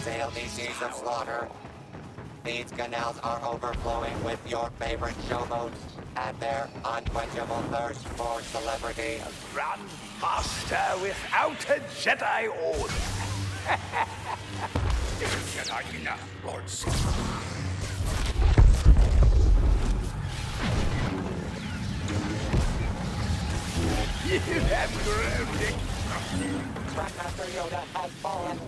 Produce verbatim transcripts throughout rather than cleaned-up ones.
sail these seas of slaughter. These canals are overflowing with your favorite showboats and their unquenchable thirst for celebrity. Grandmaster without a Jedi order. Jedi enough, Lord Sith. You have grown it. Grandmaster Yoda has fallen.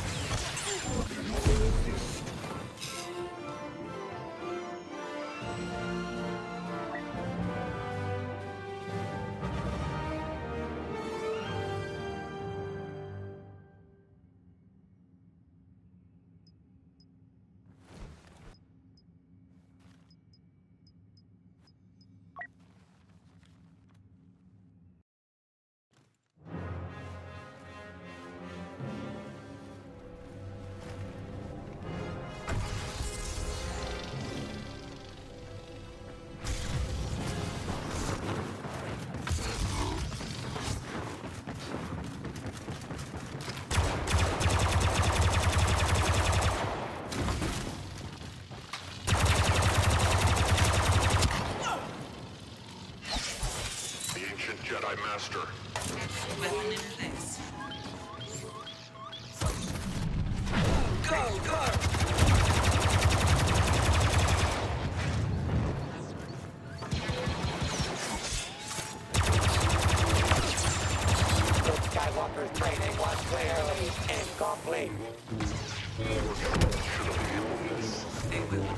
Jedi Master. Weapon in place. Go, go! Luke Skywalker's training was clearly incomplete. They will.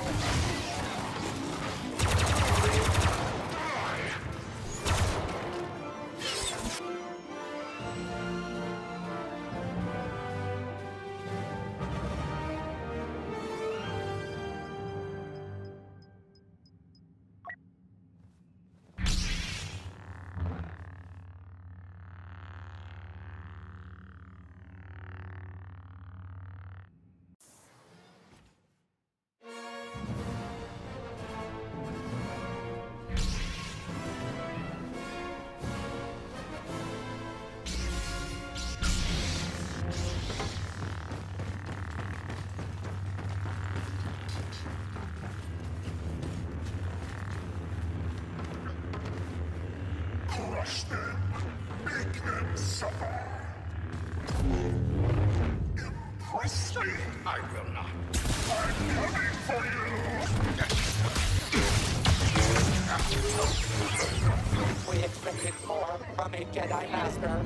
Crush them. Make them suffer. Impress me. I will not. I'm coming for you. We expected more from a Jedi Master.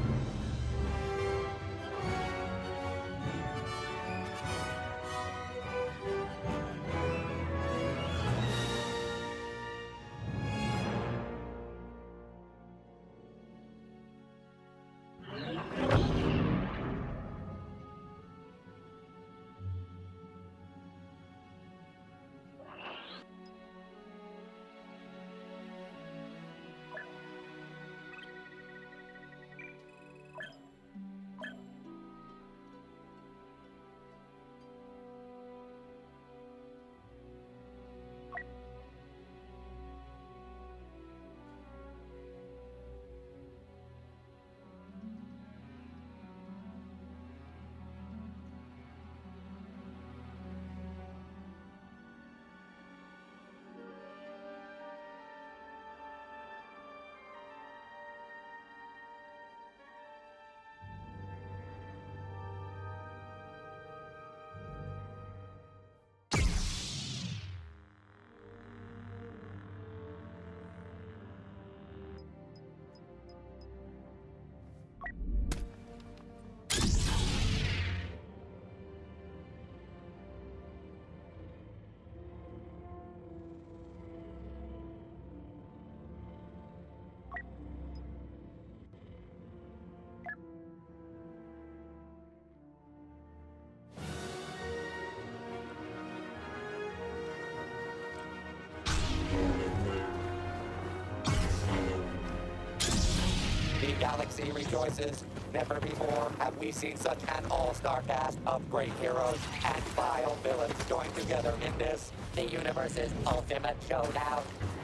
The galaxy rejoices. Never before have we seen such an all-star cast of great heroes and vile villains joined together in this, the universe's ultimate showdown.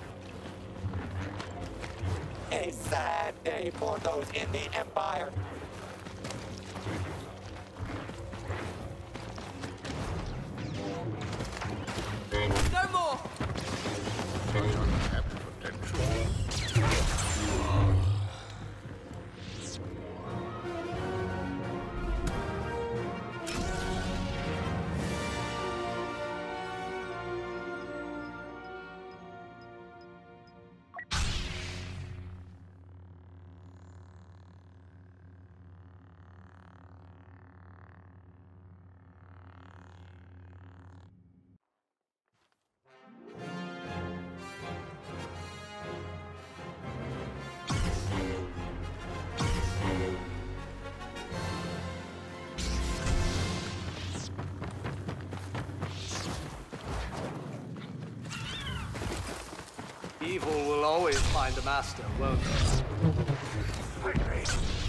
A sad day for those in the Empire. untapped potential. Evil will always find a master, won't it? I agree.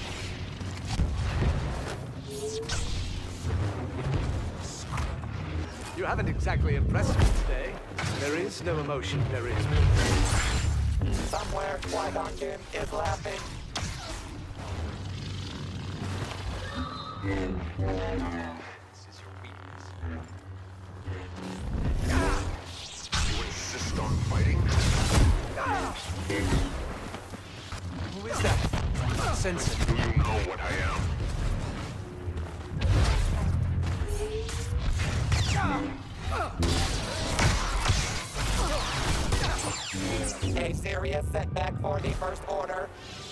You haven't exactly impressed me today. There is no emotion, there is. Somewhere, Qui-Gon Jinn is laughing. This is your weakness. You insist on fighting? Who is that? Sensei. Do you know what I am? A serious setback for the First Order.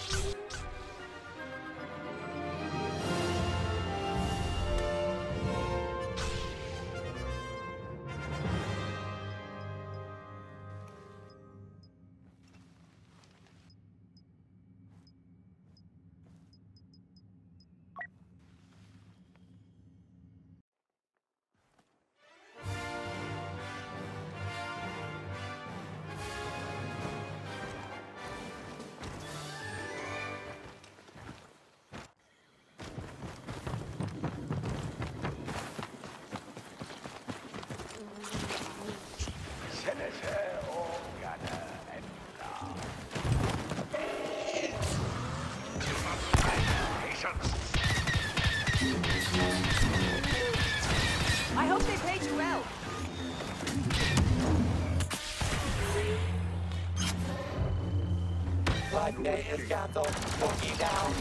Senator Organa and Blah. Patience. I hope they paid you well. Life Day is canceled. Boogie down.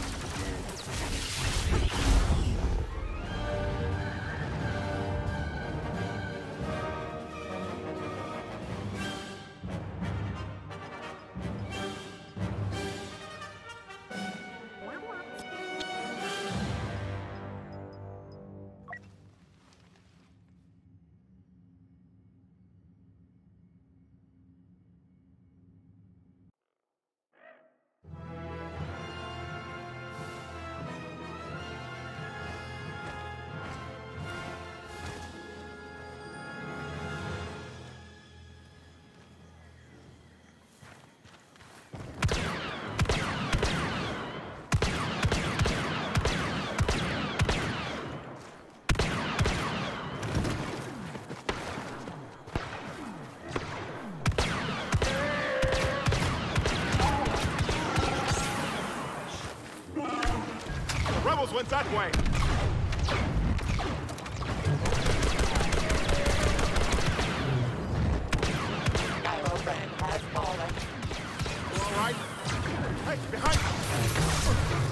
Rebels went that way. Kylo Ren has fallen. You all right? Hey, behind you.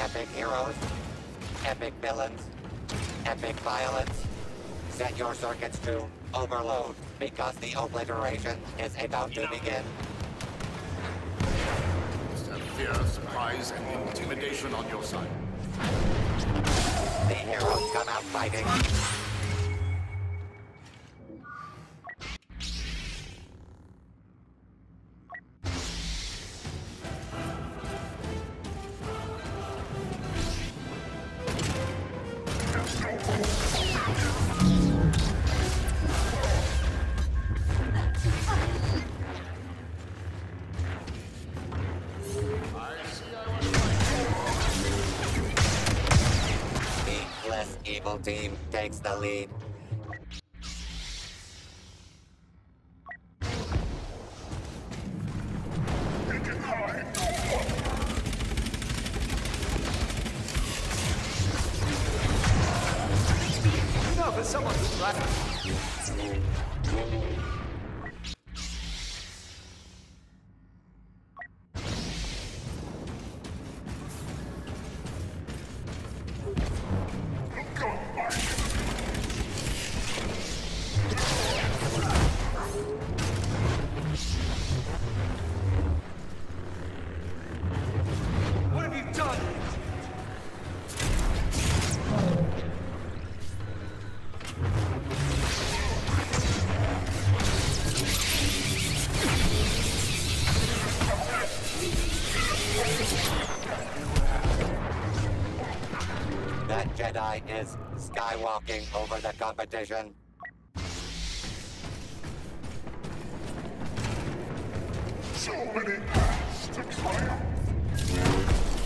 Epic heroes, epic villains, epic violence. Set your circuits to overload, because the obliteration is about to begin. Have fear, surprise, and intimidation on your side. The heroes come out fighting. The less evil team takes the lead. No, but someone's right. What have you done? That Jedi is skywalking over the competition. So many paths to triumph.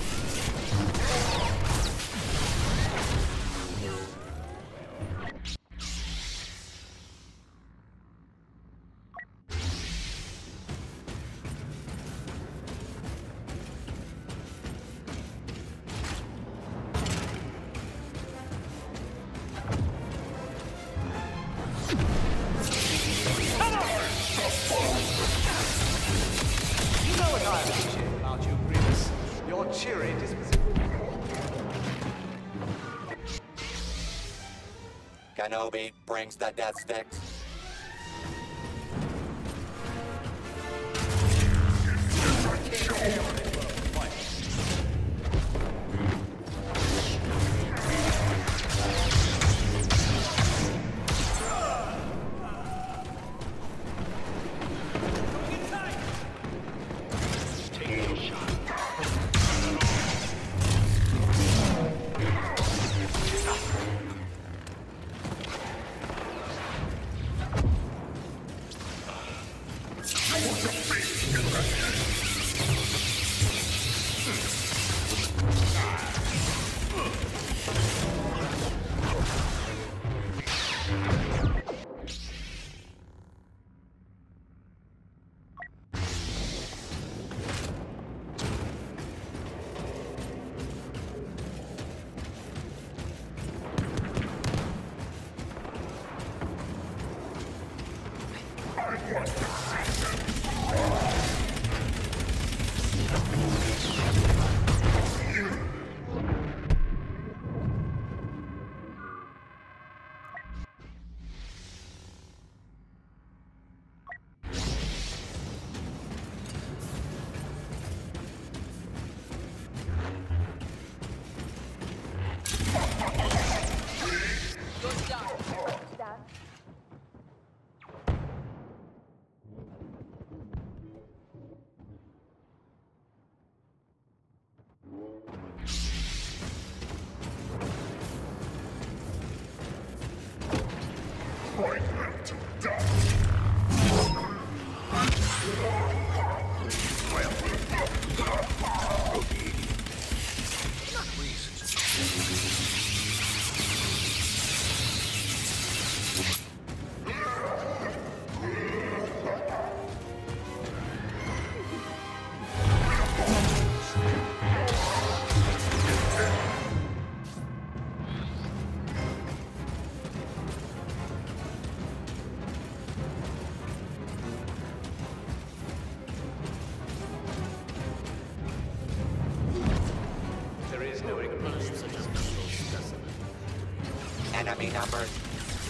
You know what I appreciate about you, Grievous. Your cheery disposition. Kenobi brings the death sticks.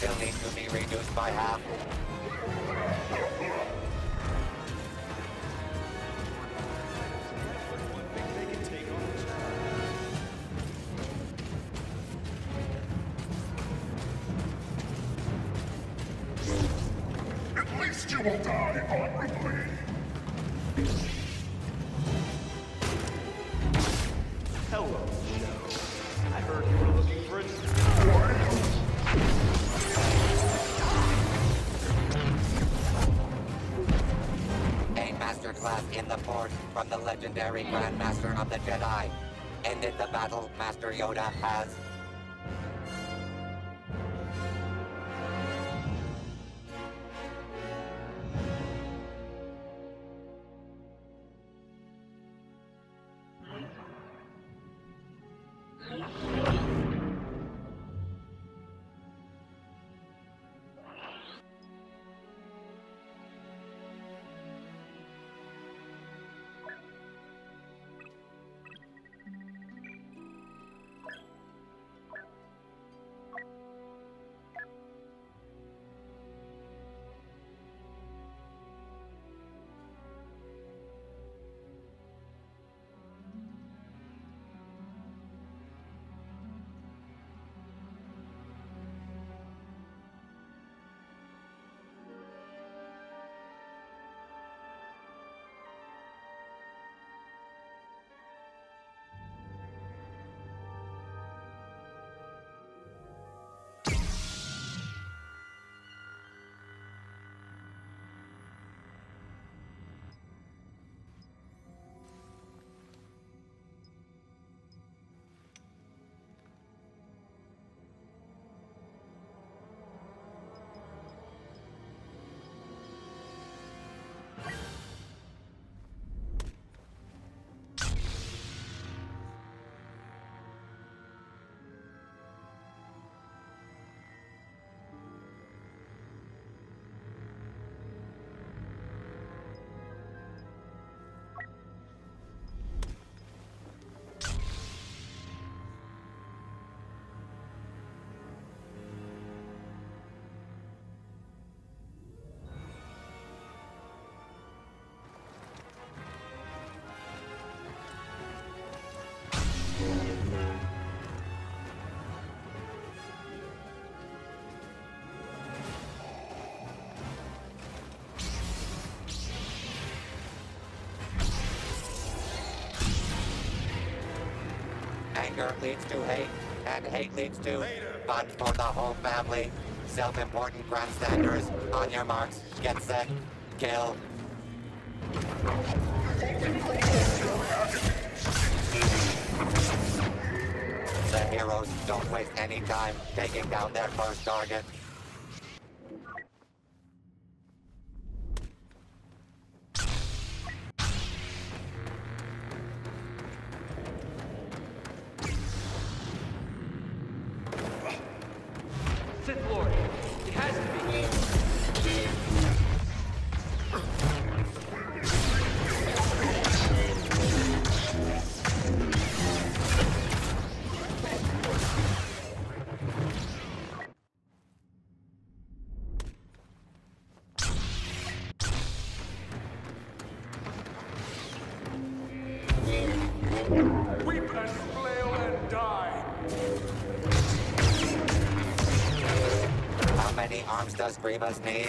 still need to be reduced by half. At least you will die honorably. Hello, Joe. I heard you were looking for a... A masterclass in the Force from the legendary Grandmaster of the Jedi. Ended the battle, Master Yoda has. Anger leads to hate, and hate leads to fun for the whole family. Self-important grandstanders, on your marks, get set, kill. The heroes don't waste any time taking down their first target. Sith Lord, it has to be. Weep and flail and die! How many arms does Grievous need?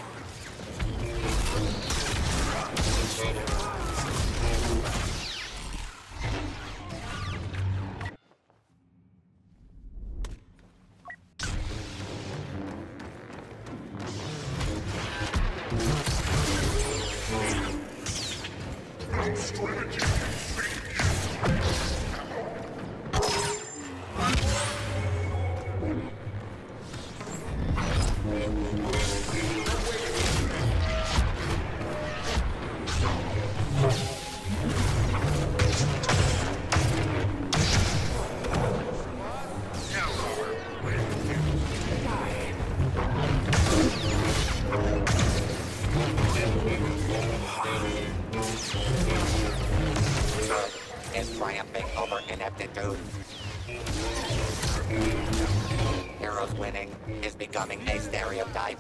Is triumphing over ineptitude. heroes winning is becoming a stereotype.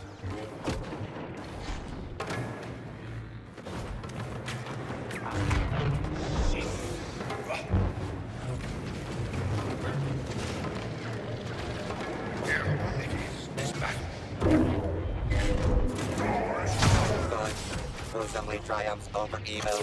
Good gruesomely triumphs over evil.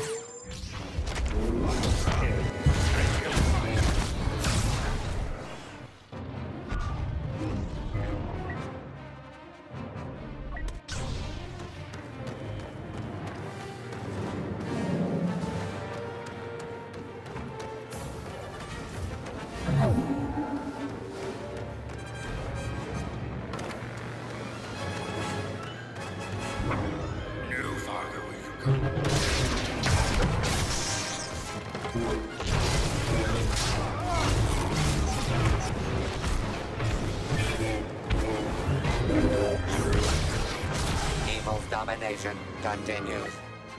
No farther will you come. Evil's domination continues.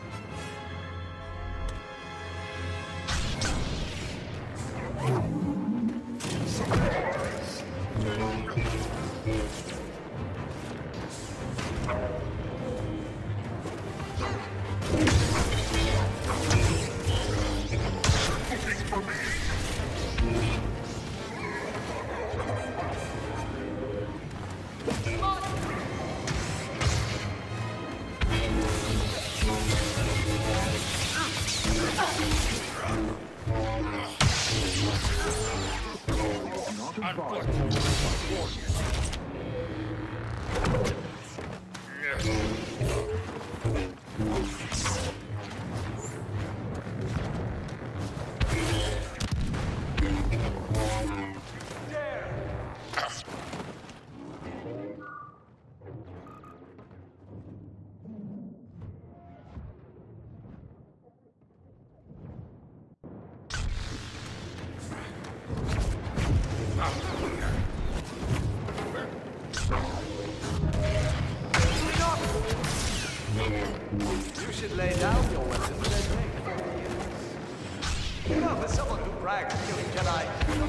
You should lay down your weapons and take four years. You know, there's someone who brags killing Jedi.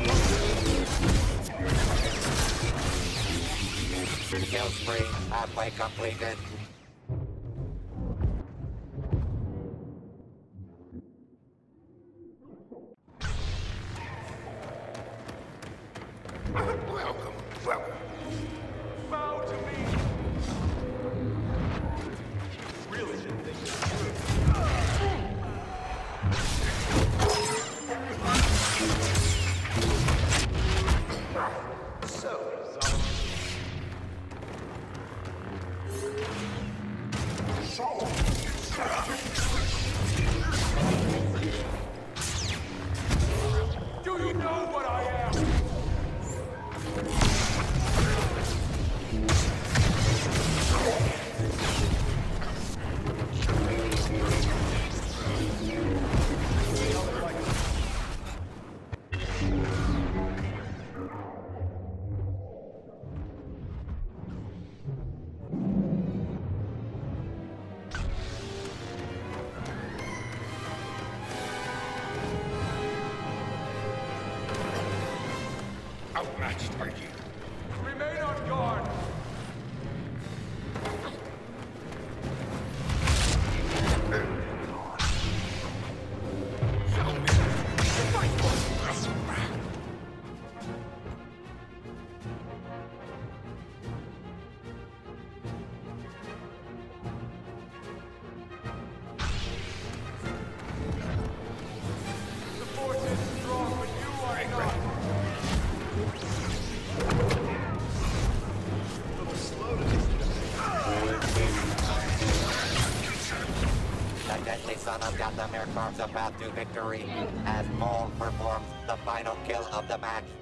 Kill spree halfway completed. Welcome, welcome. Bow to me. Really didn't think this through. So, Zalman. Do you know what I am? Outmatched are you? Remain on guard. Show me. Fight for The force is strong, but you are not. The deadly son of Dathomir carves a path to victory as Maul performs the final kill of the match.